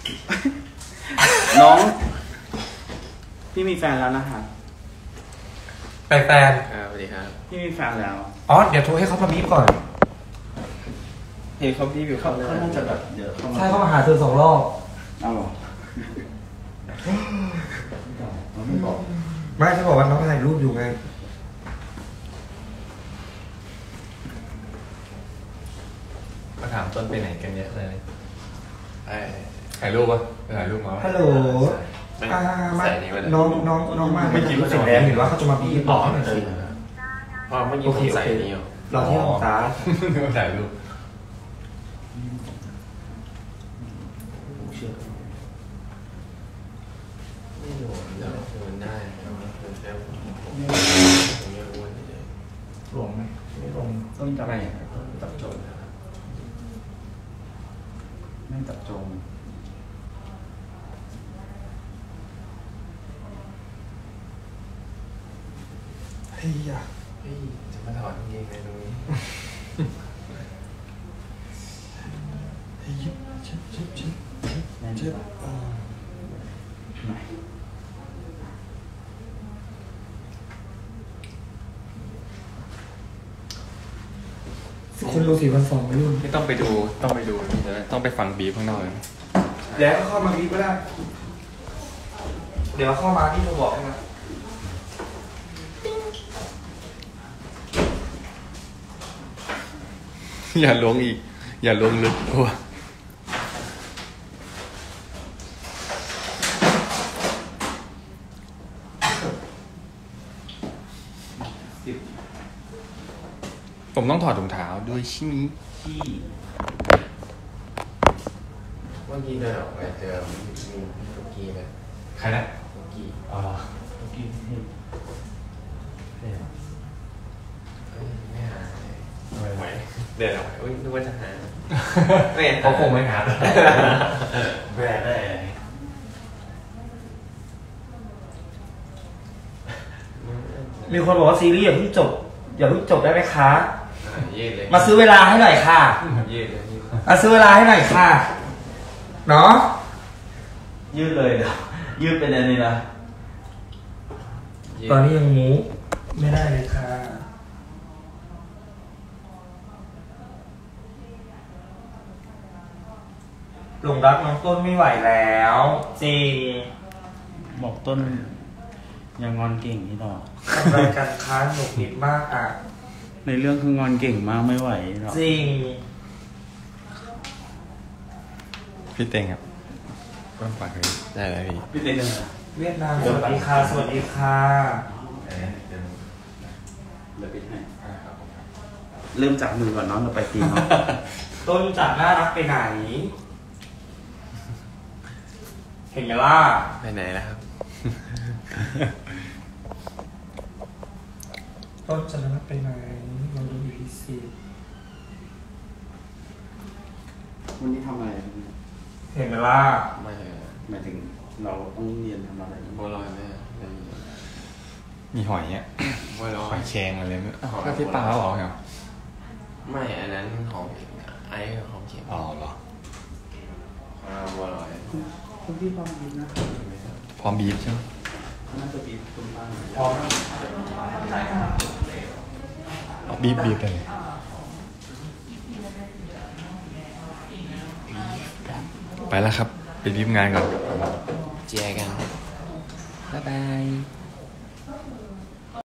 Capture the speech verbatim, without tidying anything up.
น้องพี่มีแฟนแล้วนะคะไปแฟนครับสวัสดีครับพี่มีแฟนแล้วอ๋อเดี๋ยวโทรให้เขามาบีบก่อนเฮ้ยเขาบีบอยู่เขาเขาน่าจะแบบเดี๋ยวเขามาใช่เขามาหาเธอสองรอบเอาหรอไม่บอกไม่ฉันบอกว่าน้องถ่ายรูปอยู่ไงมาถามต้นไปไหนกันเยอะเลยถ่ายรูปปะถ่ายรูปมาฮัลโหลอ่ามาน้องน้องน้องมาไม่กินเสร็จแล้วเห็นว่าเขาจะมาบีบต่อหน่อยสิพอเมื่อกี้ผมใส่นี่อยู่รอที่ห้องตาถ่ายรูปไม่โดนแล้วโดนได้แล้วลงไหมไม่ลงต้องจับไม่จับโจมไม่จับโจมเฮ้ยอ่ะเฮ้ยจะมาถอดกางเกงในตรงนี้เฮ้ยชิบชิบชิบชิบชิบคนดูสี่พันสองไม่รุ่นไม่ต้องไปดูต้องไปดูต้องไปฟังบีบข้างนอกเลยแล้วก็เข้ามาบีบก็ได้เดี๋ยวเข้ามาที่เราบอกนะอย่าล้วงอีกอย่าล้วงลึกกลัวผมต้องถอดถุงเท้าด้วยใช่ไหมที่เมื่อกี้เดินออกไปเจอมีทุกกี้ไหมใครนะทุกกี้อ๋อทุกกี้ที่เนี่ยไม่หาไม่ไหวเดินออกไปนึกว่าจะหาไม่เขาคงไม่หาแบรได้มีคนบอกว่าซีรีส์อย่าเพิ่งจบอย่าเพิ่งจบได้ไหมคะมาซื้อเวลาให้หน่อยค่ะมาซื้อเวลาให้หน่อยค่ะเนาะยืดเลยเดี๋ยวยืดเป็นอันนี้นะตอนนี้ยังงูไม่ได้เลยค่ะหลงรักน้องต้นไม่ไหวแล้วจริงบอกต้นยังงอนเก่งนี่หรอทำรายการค้านหนุกหนิดมากอ่ะในเรื่องคืองอนเก่งมากไม่ไหวหรอจริงพี่เต็งครับต้นปากเลยได้เลยพี่พี่เต็งเลยเวียดนามสวัสดีค่ะสวัสดีค่ะเดี๋ยวปิดให้เริ่มจากมือก่อนน้องเราไปตีน้องต้นจากน่ารักไปไหนเห็นไหมล่ะไปไหนแล้วครับต้นจะน่ารักไปไหนเราดูพีซีวันนี้ทำอะไรเห็นไหมล่ะไม่หมายถึงเราต้องเรียนทำอะไรบัวลอยไหมมีหอยเนี่ยบัวลอยหอยแครงอะไรมั้ยก็ที่ปลาหรอเหรอไม่อันนั้นของไอ้ของเข็มอ๋อเหรอบัวลอยคุณพี่พร้อมบีบนะพร้อมบีบใช่ไหมน่าจะบีบคุณป้าพร้อมบีบบีบกันเลยไปแล้วครับไปบีบงานก่อนเจอกันบ๊ายบาย